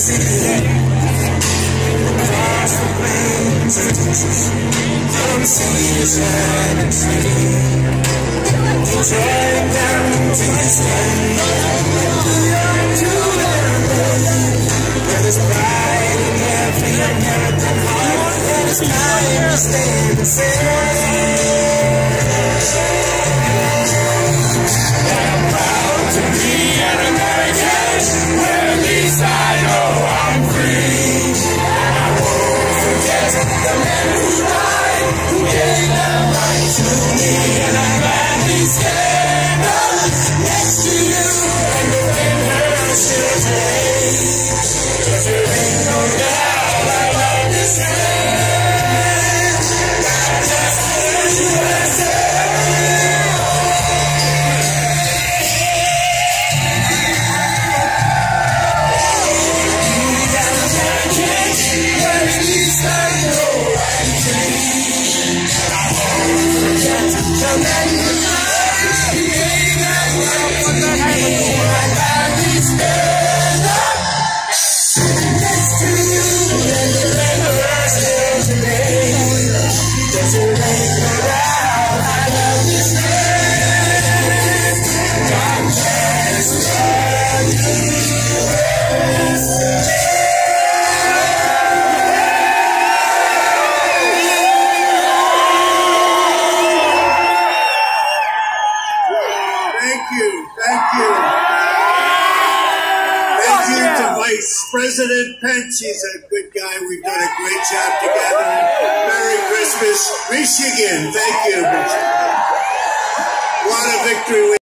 Across the plains and ditches, come see the shining tree. Driving down to this land, to London, where there's pride in every American heart, and it's time to stand and say, I'm proud to be an American, where at least I know I'm free. And I won't forget the men who died, who gave their right to me. And I'm gladly stand up next to you and defend her still today. 'Cause there ain't no doubt I love this land. God bless the USA. President Pence, he's a good guy. We've done a great job together. Merry Christmas, Michigan. Thank you. What a victory.